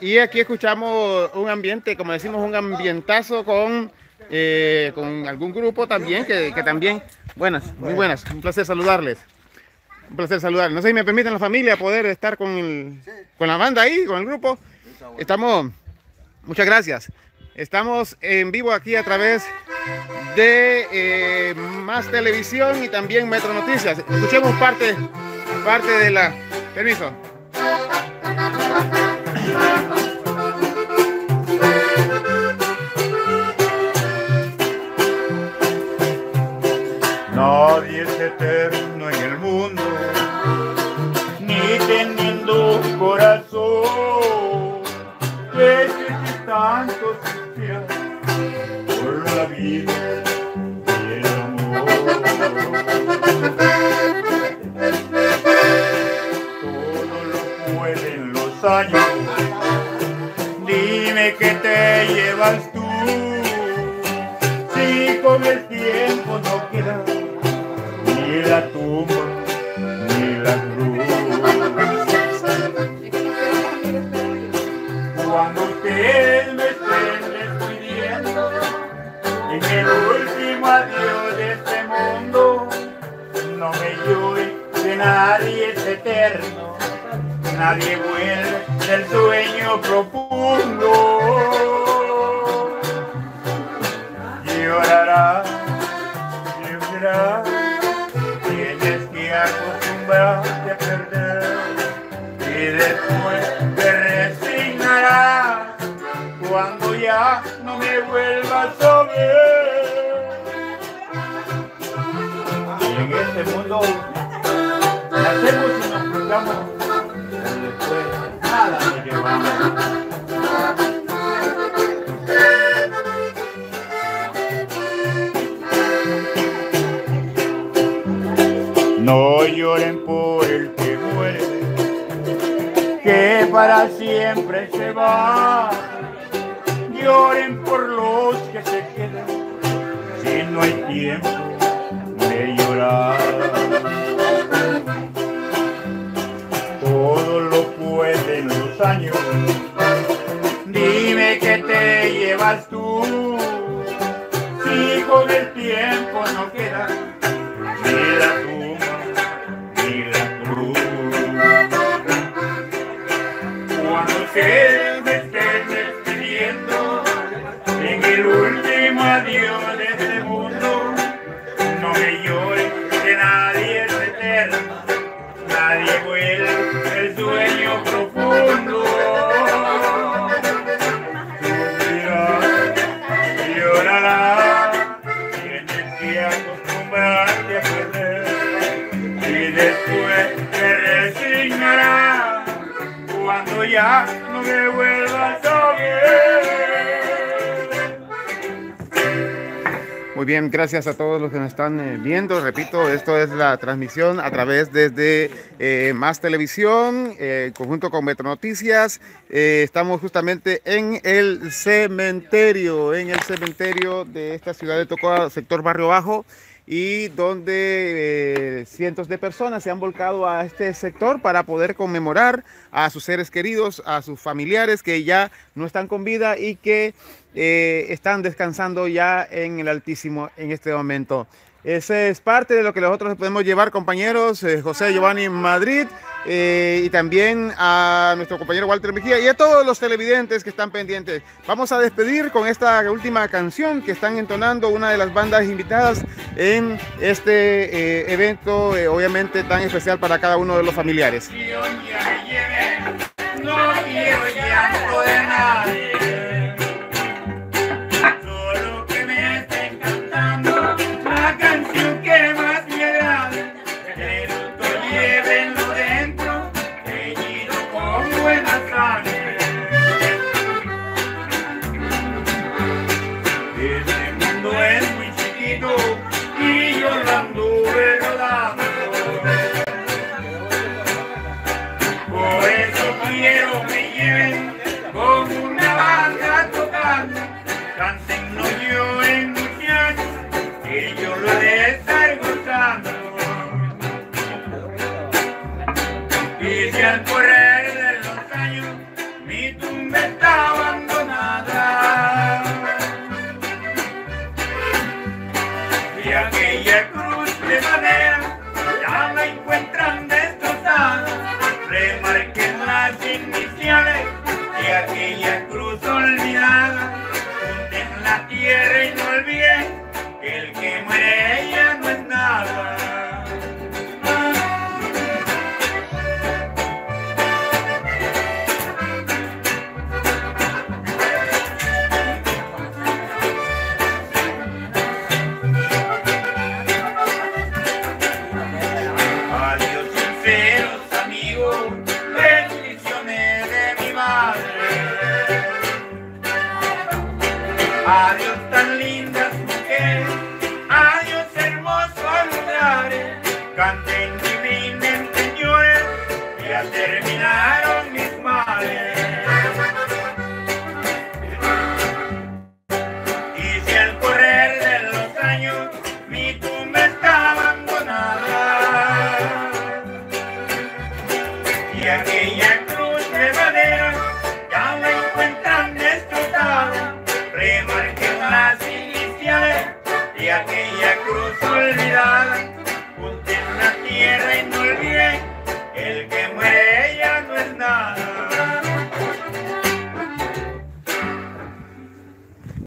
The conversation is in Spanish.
Y aquí escuchamos un ambiente, como decimos, un ambientazo con algún grupo también, que también, buenas, muy buenas, un placer saludarles. Un placer saludarles. No sé si me permiten la familia poder estar con la banda ahí, con el grupo. Estamos, muchas gracias. Estamos en vivo aquí a través de Más Televisión y también Metro Noticias. Escuchemos parte de la... Permiso. Nadie es eterno en el mundo, ni teniendo un corazón, que si tanto suspira por la vida y el amor. Todo lo pueden los años, dime que te llevas tú, si con el tiempo no queda ni la tumba, ni la cruz. Cuando ustedes me estén despidiendo, en el último adiós de este mundo, no me llore, que nadie es eterno, nadie vuelve del sueño profundo. Llorará, llorará, tienes que acostumbrarte a perder y después te resignarás cuando ya no me vuelvas a ver. Y en este mundo nacemos y nos cruzamos, pero después nada nos llevamos. No lloren por el que muere, que para siempre se va. Lloren por los que se quedan, si no hay tiempo de llorar. Todo lo pueden los años, dime que te llevas tú, si con el tiempo no queda ni la tumba ni la cruz. Cuando ustedes me estén despidiendo, en el último adiós de este mundo, no me lloren, que nadie es eterno, nadie vuelve el sueño profundo. Sufrirás, llorarás, tienes que acostumbrarte a perder y después te resignarás cuando ya no me vuelvas a ver. Muy bien, gracias a todos los que nos están viendo. Repito, esto es la transmisión a través desde Más Televisión, conjunto con Metro Noticias. Estamos justamente en el cementerio de esta ciudad de Tocoa, sector Barrio Bajo, y donde cientos de personas se han volcado a este sector para poder conmemorar a sus seres queridos, a sus familiares que ya no están con vida y que están descansando ya en el Altísimo en este momento. Ese es parte de lo que nosotros podemos llevar, compañeros, José Giovanni Madrid, y también a nuestro compañero Walter Mejía y a todos los televidentes que están pendientes. Vamos a despedir con esta última canción que están entonando una de las bandas invitadas en este evento, obviamente tan especial para cada uno de los familiares. No quiero llanto de nadie, solo que me estén cantando la canción que más me agrade. El luto llévenlo dentro, teñido con buena sangre. Este mundo es muy chiquito y yo lo anduve rodando. Por eso quiero mi tumba está abandonada. Y aquella cruz de madera ya la encuentran destrozada. Remarquen las iniciales de aquella cruz olvidada. Hunden la tierra y no olviden que el que muere ya no es nada. Adiós sinceros amigos, bendiciones de mi madre. Adiós tan lindas mujeres, adiós hermosos lugares. Canten y brinden señores, ya terminaron mis males. Y si al correr de los años mi tumba está abandonada, y aquella cruz de madera ya la encuentran destrozada, remarquen las iniciales de aquella cruz olvidada.